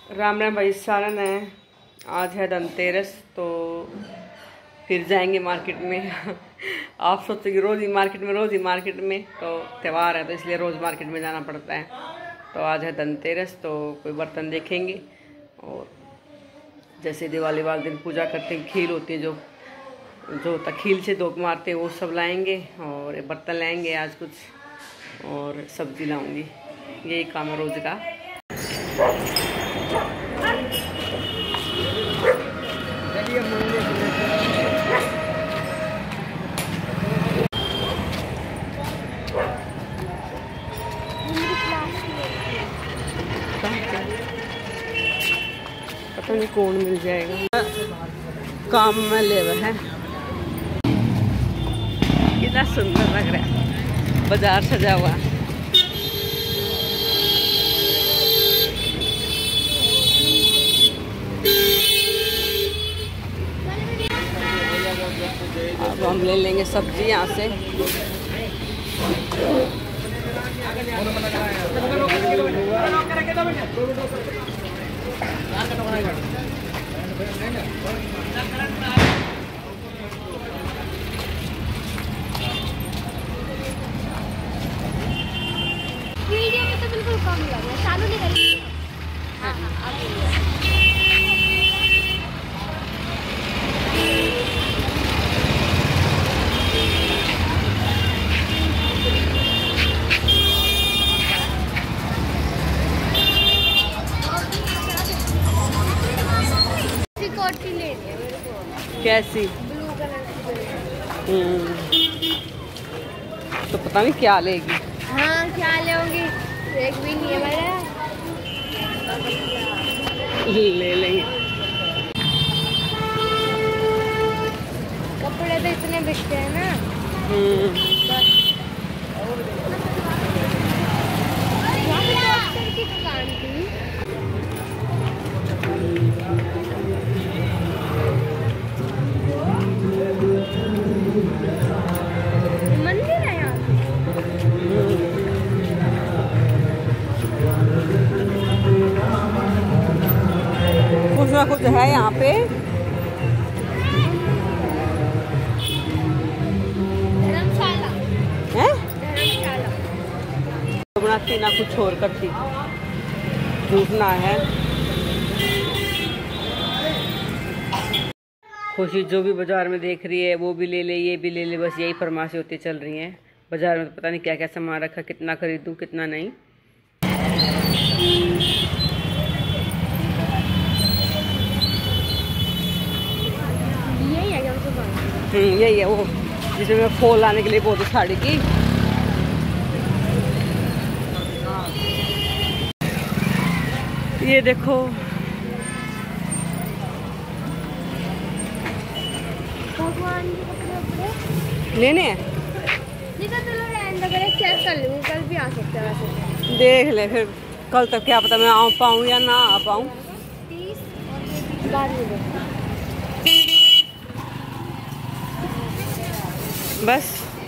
राम राम भाई सारन है। आज है धनतेरस, तो फिर जाएंगे मार्केट में। आप सोचोगे रोज़ ही मार्केट में, तो त्यौहार है तो इसलिए रोज़ मार्केट में जाना पड़ता है। तो आज है धनतेरस, तो कोई बर्तन देखेंगे और जैसे दिवाली वाले दिन पूजा करते हैं, खील होती है जो जो तखील से धोख मारते हैं, वो सब लाएंगे और बर्तन लाएंगे आज कुछ, और सब्जी लाऊंगी। यही काम है रोज़ का। पता नहीं कौन मिल जाएगा, काम में ले है। कितना सुंदर लग रहा है, बाजार सजा हुआ। अब हम ले लेंगे सब्जी यहाँ से। वीडियो में तो बिल्कुल कम लग रहा है, चालू नहीं करेगी। हाँ कोटी ले लिया मेरे को। कैसी? ब्लू कलर की। तो पता नहीं क्या लेगी। हाँ क्या लेंगी, एक भी नहीं है मेरा। ले लेंगे। कपड़े तो इतने बिकते हैं ना। बस की दुकान थी। मंदिर है यहाँ कुछ ना कुछ है यहाँ पे। धर्मशाला है? धर्मशाला बनाती ना कुछ और करती, झूठना है। खुशी जो भी बाजार में देख रही है वो भी ले ले, ये भी ले ले, बस यही फरमाइशें होती चल रही हैं। बाजार में तो पता नहीं क्या क्या सामान रखा, कितना खरीदूं कितना नहीं। यही है वो जिसमें मैं फॉल लाने के लिए बहुत साड़ी की। ये देखो भगवान के कपड़े लेने हैं। नहीं तो चलो रहने दो, चेक कर लूँगी, कल भी आ सकते हैं वैसे। देख ले फिर, कल तक क्या पता मैं आ पाऊँ या ना आ पाऊँ। 30 और ये 20 बाद में दो। बस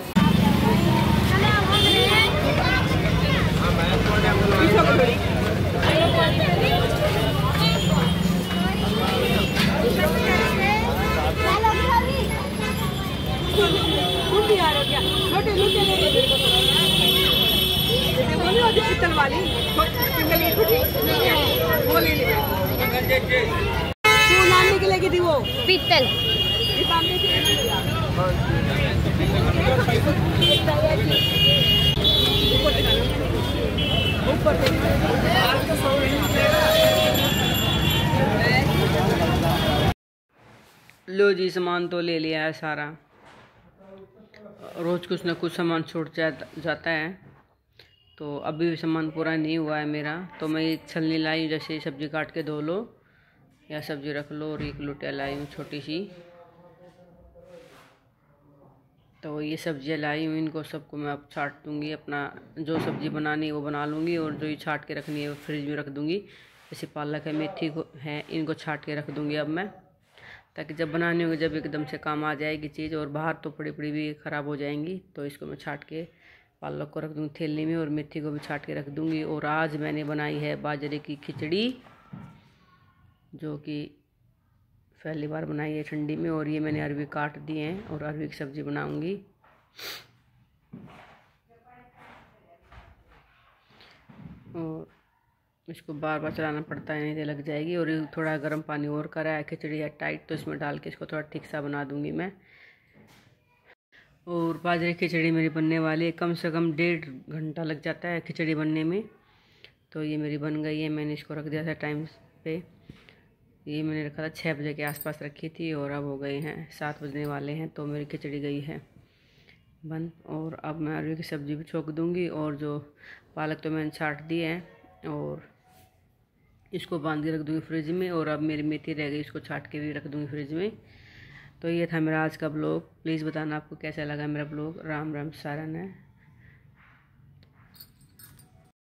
पित्तल वाली वो ले ले। नानी के लेके थी वो पीतल। लो जी, सामान तो ले लिया है सारा। रोज़ कुछ ना कुछ सामान छूट जाता है, तो अभी भी सामान पूरा नहीं हुआ है मेरा। तो मैं एक छलनी लाई हूँ, जैसे सब्ज़ी काट के धो लो या सब्ज़ी रख लो, और एक लोटिया लाई हूँ छोटी सी। तो ये सब्जियाँ लाई हूँ, इनको सबको मैं अब छाट दूँगी। अपना जो सब्ज़ी बनानी है वो बना लूँगी, और जो ये छाट के रखनी है वो फ्रिज में रख दूँगी। जैसे पालक है, मेथी को है, इनको छाट के रख दूँगी अब मैं, ताकि जब बनानी होगी जब एकदम से काम आ जाएगी चीज़। और बाहर तो पड़ी पड़ी भी ख़राब हो जाएंगी, तो इसको मैं छाट के पालक को रख दूँगी थैली में, और मेथी को भी छाट के रख दूँगी। और आज मैंने बनाई है बाजरे की खिचड़ी, जो कि पहली बार बनाई है ठंडी में। और ये मैंने अरवी काट दिए हैं और अरवी की सब्ज़ी बनाऊंगी। और इसको बार बार चलाना पड़ता है, नहीं तो लग जाएगी। और थोड़ा गर्म पानी और करा है, खिचड़ी है टाइट, तो इसमें डाल के इसको थोड़ा ठीक सा बना दूंगी मैं। और बाजरे की खिचड़ी मेरी बनने वाली है, कम से कम 1.5 घंटा लग जाता है खिचड़ी बनने में। तो ये मेरी बन गई है, मैंने इसको रख दिया था टाइम पे। ये मैंने रखा था 6 बजे के आसपास रखी थी और अब हो गए हैं 7 बजने वाले हैं, तो मेरी खिचड़ी गई है बन। और अब मैं अरवी की सब्ज़ी भी छोंक दूंगी। और जो पालक तो मैंने छाट दी है और इसको बांध के रख दूंगी फ्रिज में। और अब मेरी मेथी रह गई, इसको छाट के भी रख दूंगी फ्रिज में। तो ये था मेरा आज का ब्लॉग। प्लीज़ बताना आपको कैसा लगा मेरा ब्लॉग। राम राम सारन है।